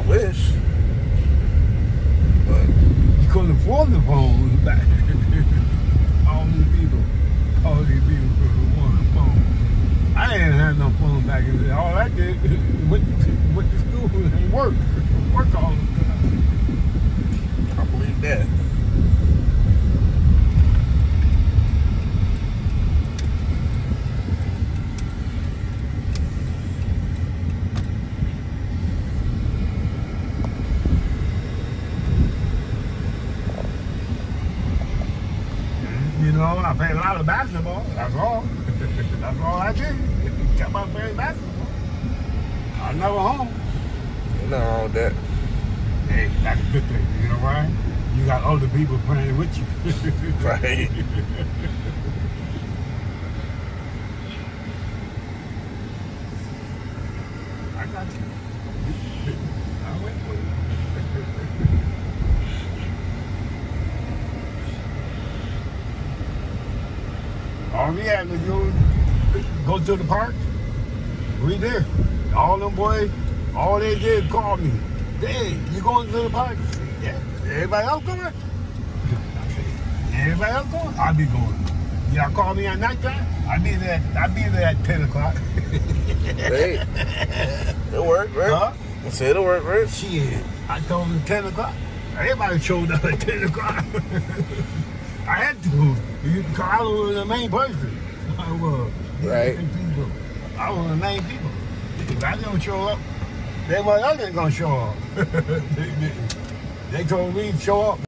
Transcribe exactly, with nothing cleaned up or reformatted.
wish. But you couldn't afford the phone back. All these people, all these people could want a phone. I didn't have no phone back in the day. All I did went to, went to school and work. Work all the time. I believe that. You know, I played a lot of basketball. That's all. That's all I did. Kept on playing basketball. I was never home. Nothing wrong with that. Hey, that's a good thing. You know why? You got other people playing with you. Right. I got you. I wait for you. All we had to do go to the park. We there. All them boys, all they did call me. Hey, you going to the park? Yeah. Everybody else going? I said, everybody else going? I'll be going. Y'all call me at night time? I'll be there. I'll be there at ten o'clock. Hey, it'll work, right? Huh? I said it'll work, right? Shit. I told them ten o'clock. Everybody showed up at ten o'clock. I had to. Because I was the main person. I was. Right. People. I was the main people. If I don't show up, then my others ain't gonna show up. they, they, they told me to show up.